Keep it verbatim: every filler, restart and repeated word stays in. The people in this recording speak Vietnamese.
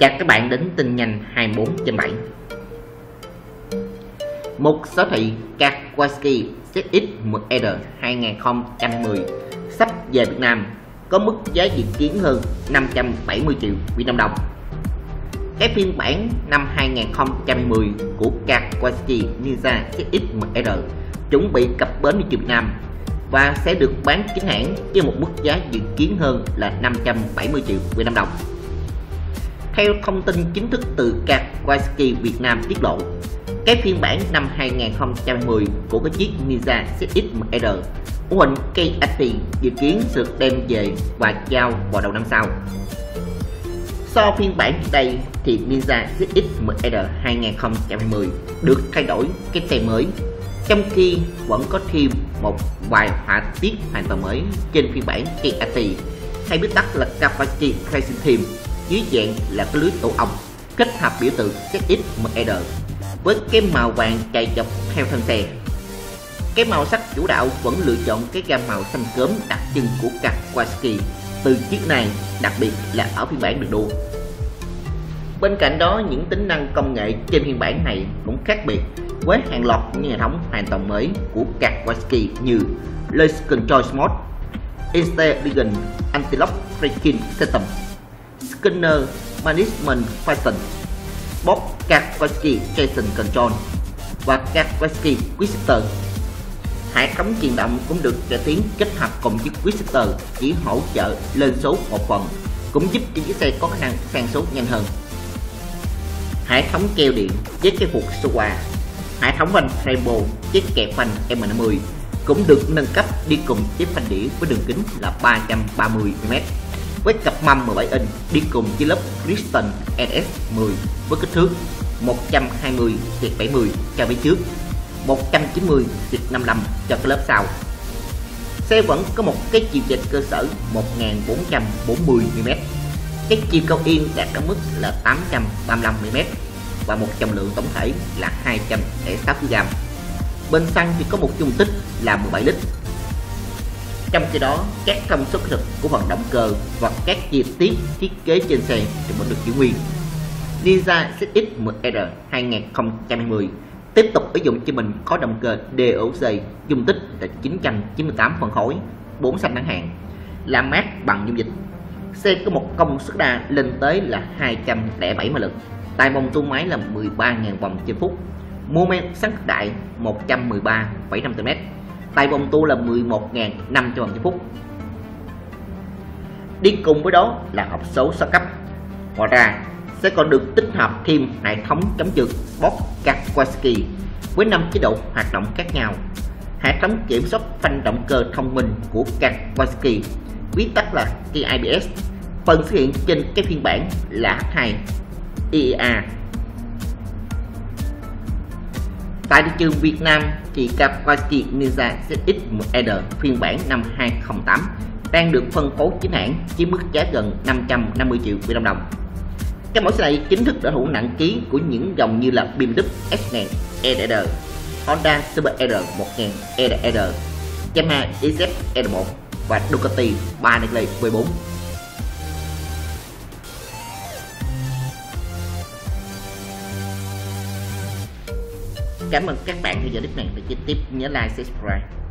chào các bạn đến tin nhanh hai mươi bốn trên bảy. Một số thị Kawasaki Z X mười R hai không một không sắp về Việt Nam có mức giá dự kiến hơn năm trăm bảy mươi triệu Việt Nam đồng. Cái phiên bản năm hai không một không của Kawasaki Ninja Z X mười R chuẩn bị cập bến thị trường Việt Nam và sẽ được bán chính hãng với một mức giá dự kiến hơn là năm trăm bảy mươi triệu Việt Nam đồng. Theo thông tin chính thức từ Kawasaki Việt Nam tiết lộ, cái phiên bản năm hai không một không của cái chiếc Ninja Z X mười R mô hình K S T dự kiến sẽ được đem về và giao vào đầu năm sau. So phiên bản trước đây thì Ninja Z X mười R hai không một không được thay đổi cái xe mới, trong khi vẫn có thêm một vài họa tiết hoàn toàn mới trên phiên bản K S T, hay viết tắt là Kawasaki Racing Team, dưới dạng là cái lưới tổ ong kết hợp biểu tượng Z X mười R với cái màu vàng chạy dọc theo thân xe. Cái màu sắc chủ đạo vẫn lựa chọn cái gam màu xanh cớm đặc trưng của Kawasaki từ chiếc này, đặc biệt là ở phiên bản đường đua. Bên cạnh đó, những tính năng công nghệ trên phiên bản này cũng khác biệt với hàng loạt những hệ thống hoàn toàn mới của Kawasaki như Launch Control Mode, Intelligent Anti-Lock Braking System, Scanner Management Function, Box Kawasaki Traction Control và Kawasaki Quick Shifter. Hệ thống truyền động cũng được cải tiến kết hợp cùng chiếc Quick Shifter chỉ hỗ trợ lên số một phần, cũng giúp cho chiếc xe có khả năng sang số nhanh hơn. Hệ thống keo điện với cái phuộc Showa, hệ thống phanh Rainbow với kẹp phanh M năm mươi cũng được nâng cấp đi cùng với phanh đĩa với đường kính là ba trăm ba mươi mi li mét, với cặp mâm mười bảy inch đi cùng với lớp Bridgestone N S mười với kích thước một trăm hai mươi trên bảy mươi cho phía trước, một trăm chín mươi trên năm mươi lăm cho cái lớp sau. Xe vẫn có một cái chiều dài cơ sở một nghìn bốn trăm bốn mươi mi li mét, cái chiều cao yên đạt ở mức là tám trăm ba mươi lăm mi li mét và một trọng lượng tổng thể là hai trăm lẻ sáu ki lô gam. Bên xăng thì có một dung tích là mười bảy lít. Trong khi đó, các thông số kỹ thuật của phần động cơ và các chi tiết thiết kế trên xe thì vẫn được giữ nguyên. Ninja Z X mười R hai không một không tiếp tục ứng dụng cho mình khối động cơ D O C dung tích là chín trăm chín mươi tám phân khối, bốn xanh thẳng hàng, làm mát bằng dung dịch. Xe có một công suất đa lên tới là hai trăm lẻ bảy mã lực, tay vòng tua máy là mười ba nghìn vòng trên phút, mô men sáng cực đại một trăm mười ba phẩy năm mét, tay vòng tua là mười một nghìn năm trăm vòng trên phút. Đi cùng với đó là hộp số sáu cấp. Ngoài ra sẽ còn được tích hợp thêm hệ thống chống trượt Sport Kawasaki với năm chế độ hoạt động khác nhau, hệ thống kiểm soát phanh động cơ thông minh của Kawasaki viết tắt là K I B S, phần xuất hiện trên cái phiên bản là H hai I E A. Tại thị trường Việt Nam thì Kawasaki Ninja Z X mười R phiên bản năm hai không một tám đang được phân phối chính hãng với mức giá gần năm trăm năm mươi triệu Việt Nam đồng. Cái mẫu xe này chính thức đã hữu nặng ký của những dòng như là bê em vê S nghìn E D R, Honda Super R một nghìn E D R, Yamaha E Z E D một và Ducati Panigale V bốn. Cảm ơn các bạn theo dõi clip này và tiếp nhớ like, subscribe.